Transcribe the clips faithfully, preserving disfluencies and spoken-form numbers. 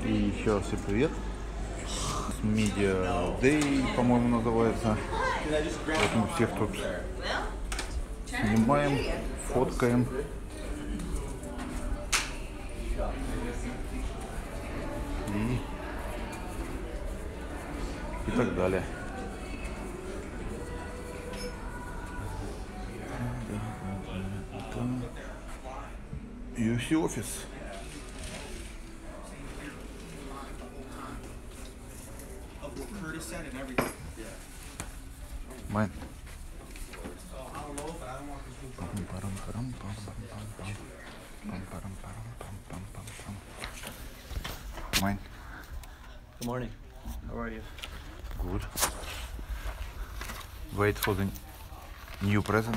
И еще раз всем привет. Media Day, по-моему, называется. Вот мы всех тут снимаем, фоткаем. И, и так далее. ю эф си офис. Майн. Mine. Good morning. How are you? Good. Wait for the new present.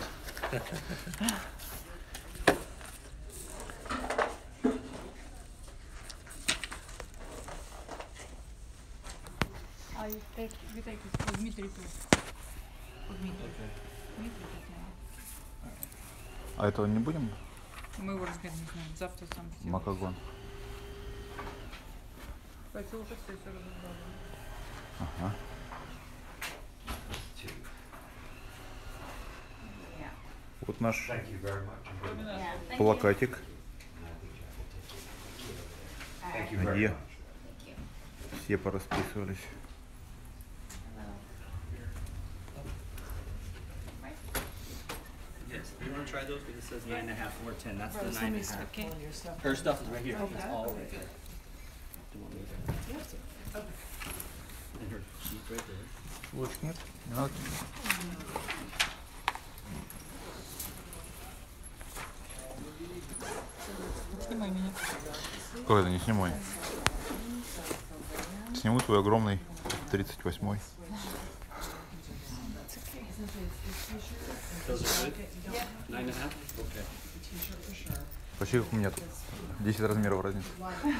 А, you take, you take it for Dmitry too. For Dmitry. Dmitry Татьяна. А этого не будем? Мы его разгоним, не знаем. Завтра сам сделаем. Макагон. Кстати, уже все все разобрали. Ага. Вот наш плакатик, где все порасписывались. Yes. You want to try those? Because it says nine and a half or ten. That's Right, the nine and a somebody's half. okay. Her stuff is right here. It's Okay. all right there. Do you want me to- Yes. And her sheet right there. Лучше нет? Не надо? Снимай меня. Какой это, не снимай. Сниму твой огромный тридцать восьмой. Those are good? Nine and a half? Okay. Почти как у меня тут. десять размеров разница.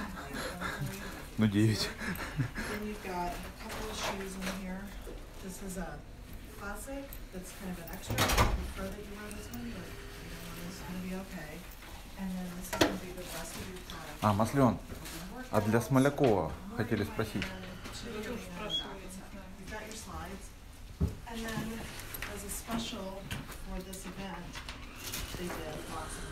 Ну девять. Then you've got a couple of shoes in here. This is a classic that's kind of an extra. I prefer that you wear this one, but you know, this is gonna be okay. And then this is gonna be the rest of your product. А, Маслен, а для Смолякова хотели спросить. You've got your slides. And then as a special for this event, they did